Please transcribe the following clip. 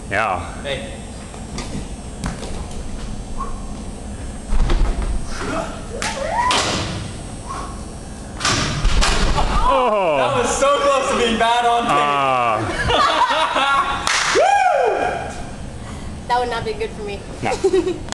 Yeah. Hey. Oh. That was so close to being bad on tape. That would not be good for me. No.